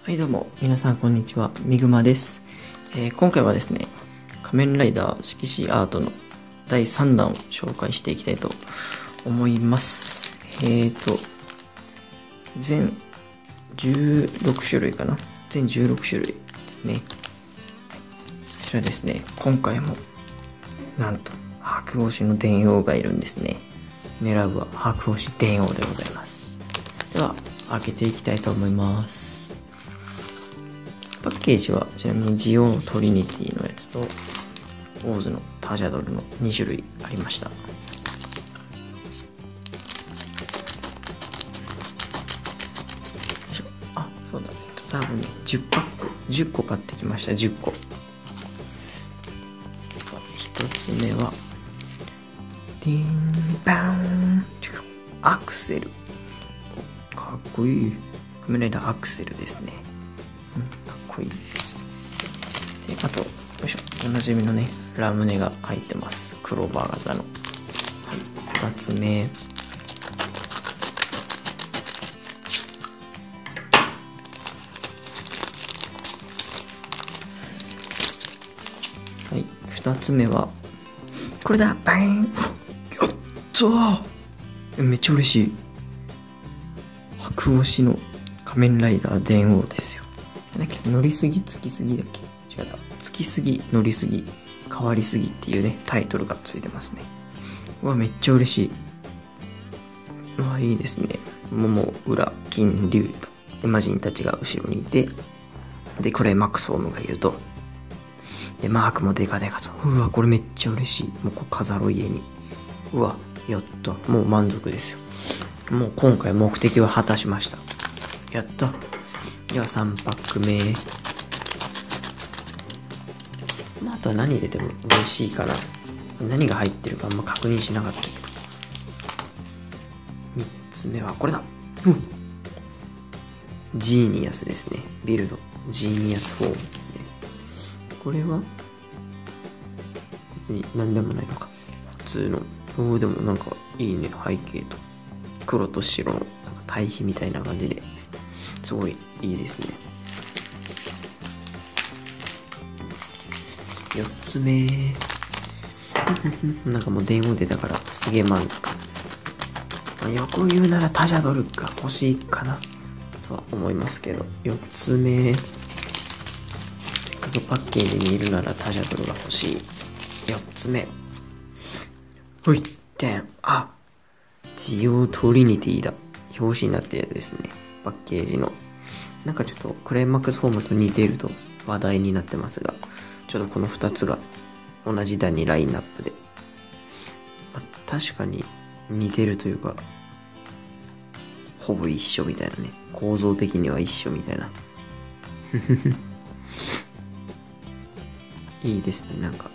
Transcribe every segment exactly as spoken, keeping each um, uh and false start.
はいどうも、皆さんこんにちは、みぐまです。えー、今回はですね、仮面ライダー色紙アートのだいさんだんを紹介していきたいと思います。えーと、全じゅうろくしゅるいかな全じゅうろくしゅるいですね。こちらですね、今回も、なんと、白押しの電王がいるんですね。狙うは白押し電王でございます。では、開けていきたいと思います。パッケージはちなみにジオトリニティのやつとオーズのタジャドルのにしゅるいありました。よいしょ。あ、そうだ。多分ね、じゅっパック、じゅっこ買ってきました。じゅっこ。ひとつめは、ディーンバーンアクセル。かっこいい。仮面ライダーアクセルですね。うん、かっこいい。で、あと、よいしょ。おなじみのね、ラムネが入ってます。クローバー型の。はい。二つ目。はい。二つ目は、これだバインやったーめっちゃ嬉しい。白押しの仮面ライダー電王ですよ。なんだっけ乗りすぎつきすぎだっけ違った。つきすぎ、乗りすぎ、変わりすぎっていうね、タイトルがついてますね。うわ、めっちゃ嬉しい。うわ、いいですね。桃、裏、金、龍と、エマジンたちが後ろにいて、で、クライマックスホームがいると。で、マークもデカデカと。うわ、これめっちゃ嬉しい。もうこれ飾ろう家に。うわ、やった。もう満足ですよ。もう今回目的は果たしました。やった。ではさんパックめ。まあ、あとは何入れても嬉しいかな。何が入ってるかあんま確認しなかったけど。みっつめはこれだ。うん。ジーニアスですね。ビルド。ジーニアスフォームですね。これは別に何でもないのか。普通の。おー、でもなんかいいね。背景と。黒と白のなんか対比みたいな感じで。すごいいいですね。よっつめなんかもう電話出たからすげえ満足。横言うならタジャドルが欲しいかなとは思いますけど。よっつめせっかくパッケージにいるならタジャドルが欲しい。よっつめほいってん。あ、ジオトリニティだ。表紙になってるやつですね。パッケージの。なんかちょっとクライマックスホームと似ていると話題になってますが、ちょっとこのふたつが同じ段にラインナップで。まあ、確かに似てるというか、ほぼ一緒みたいなね。構造的には一緒みたいな。いいですね、なんか。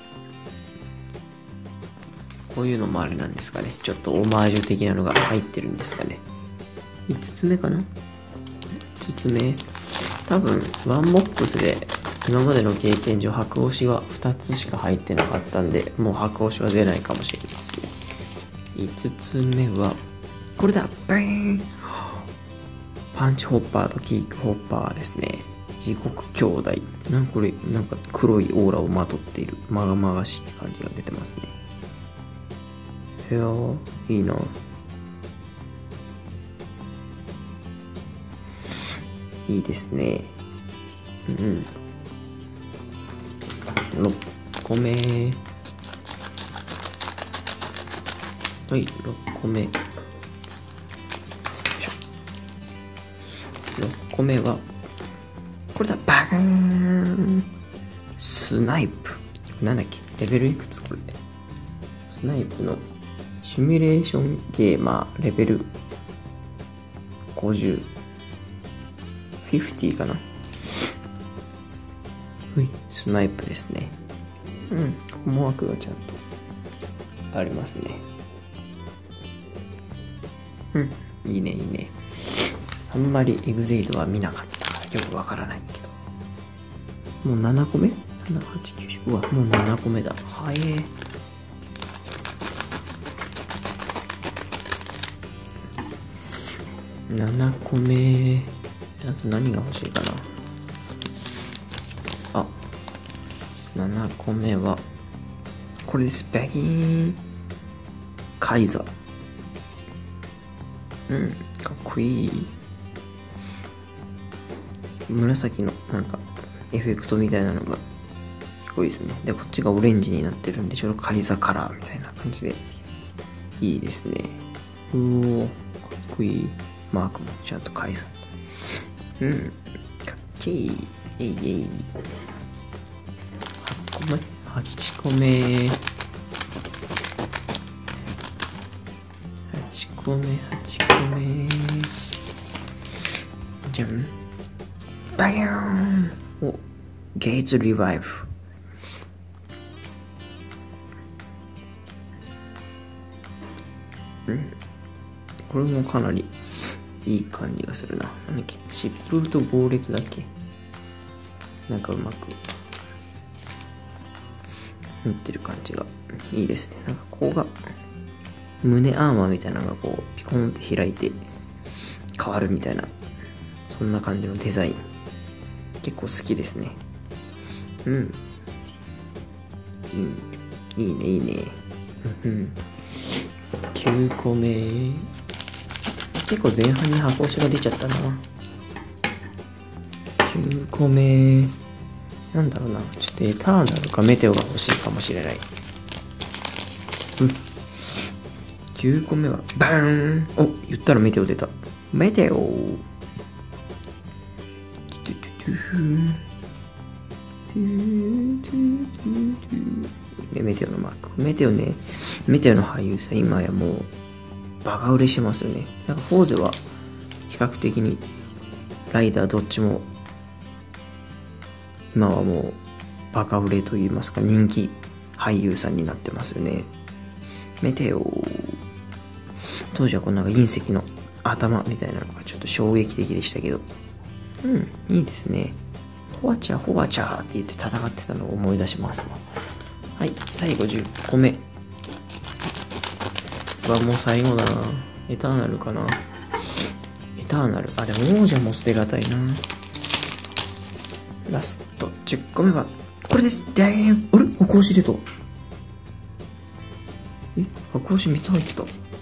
こういうのもあれなんですかね。ちょっとオマージュ的なのが入ってるんですかね。いつつめかな ?いつつめ多分、ワンボックスで今までの経験上白押しはふたつしか入ってなかったんで、もう白押しは出ないかもしれないですね。いつつめは、これだバイーンパンチホッパーとキックホッパーですね。地獄兄弟。なんかこれ、なんか黒いオーラをまとっている。まがまがしい感じが出てますね。いやー、いいな。いいですね。うん。ろっこめ。はい、ろっこめ。ろっこめは、これだバーンスナイプ。なんだっけレベルいくつこれ。スナイプのシミュレーションゲーマーレベルごじゅう。ごじゅうかな。ほい、スナイプですね。うん、思惑がちゃんとありますね。うん、いいねいいね。あんまりエグゼイドは見なかったからよくわからないけど。もうななこめ ?なな、はち、きゅう、じゅう。うわ、もうななこめだ。はえー。ななこめ。あと何が欲しいかな。 ななこめはこれです。ベギーンカイザ。うん、かっこいい。紫のなんかエフェクトみたいなのがすごいですね。で、こっちがオレンジになってるんで、ちょうどカイザカラーみたいな感じでいいですね。うおー、かっこいい。マークもちゃんとカイザ。うん、かっけいい。えいえい。はちこめ、はちこめ。はちこめ、はちこめ。じゃん。バヤーン。お、ゲイツリバイブ。うん。これもかなりいい感じがするな。なんだっけ、疾風と猛烈だっけ。なんかうまく塗ってる感じがいいですね。なんかここが胸アーマーみたいなのがこうピコンって開いて変わるみたいな、そんな感じのデザイン結構好きですね。うん、いい、いいねいいね。うんきゅうこめ。結構前半に箱押しが出ちゃったな。きゅうこめ。なんだろうな。ちょっとエターナルかメテオが欲しいかもしれない。うん。きゅうこめは、バーン。お、言ったらメテオ出た。メテオ。メテオのマーク。メテオね、メテオの俳優さん、今やもう、バカ売れしてますよね。なんかフォーゼは、比較的に、ライダーどっちも、今はもうバカ売れといいますか人気俳優さんになってますよね。メテオ。当時はこのなんか隕石の頭みたいなのがちょっと衝撃的でしたけど、うんいいですね。ホワチャホワチャって言って戦ってたのを思い出しますわ。はい、最後じゅっこめはもう最後だな。エターナルかな。エターナル、あでも王者も捨てがたいな。ラストじゅっこめはこれです。でーん。あれ箱押し出た。え箱押しみっつ入ってた。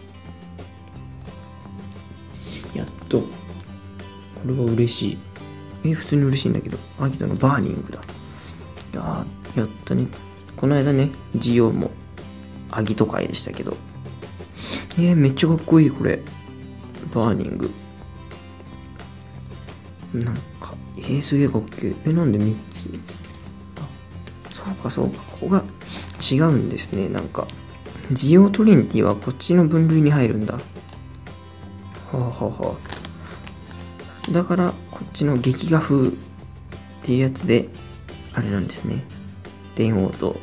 やっと。これは嬉しい。え普通に嬉しいんだけど。アギトのバーニングだ。いやーやったね。この間ねジオもアギト会でしたけど、えー、めっちゃかっこいいこれ。バーニングなんかえー、すげえかっけえ。え、なんでみっつ？あ、そうかそうか。ここが違うんですね。なんか、ジオトリニティはこっちの分類に入るんだ。はあはあはあ。だから、こっちの劇画風っていうやつで、あれなんですね。電王と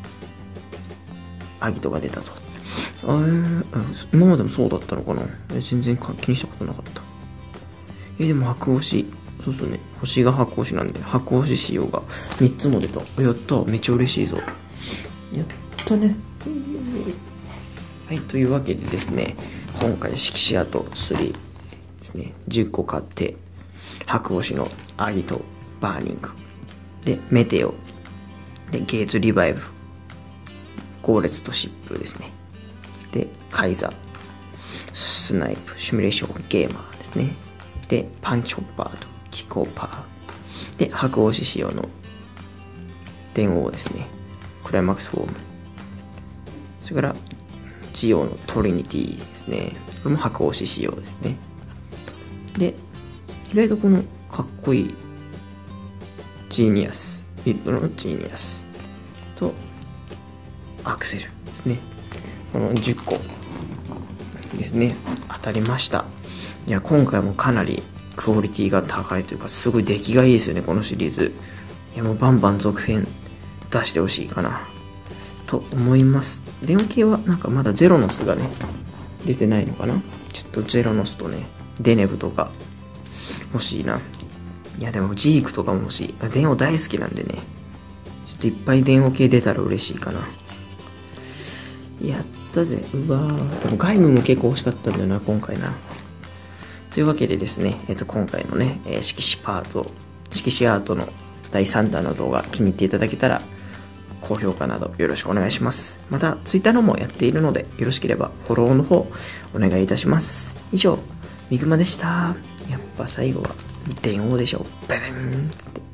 アギトが出たと。あーあ、今までもそうだったのかな。全然気にしたことなかった。えー、でも白押し。そうそうね。星が白押しなんで、白押し仕様がみっつも出た。やった。めっちゃ嬉しいぞ。やったね。はい。というわけでですね、今回、色紙アートスリーですね。じゅっこ買って、白押しのアギト、バーニング。で、メテオ。で、ゲーツリバイブ。ゴーレツと疾風ですね。で、カイザ。スナイプ、シミュレーションゲーマーですね。で、パンチホッパーとキコーパー。で、白押し仕様の電王ですね。クライマックスフォーム。それから、ジオのトリニティですね。これも白押し仕様ですね。で、意外とこのかっこいいジーニアス、リップのジーニアスとアクセルですね。このじゅっこですね。当たりました。いや、今回もかなりクオリティが高いというか、すごい出来がいいですよね、このシリーズ。いや、もうバンバン続編出してほしいかな、と思います。電話系はなんかまだゼロノスがね、出てないのかな。ちょっとゼロノスとね、デネブとか欲しいな。いや、でもジークとかも欲しい。電話大好きなんでね、ちょっといっぱい電話系出たら嬉しいかな。やったぜ。うわー。でも外務も結構欲しかったんだよな、今回な。というわけでですね、えっと、今回のね、えー、色紙パート、色紙アートのだいさんだんの動画気に入っていただけたら、 高評価などよろしくお願いします。また、Twitter のもやっているので、よろしければフォローの方お願いいたします。以上、みぐまでした。やっぱ最後は電王でしょ。ババーンって。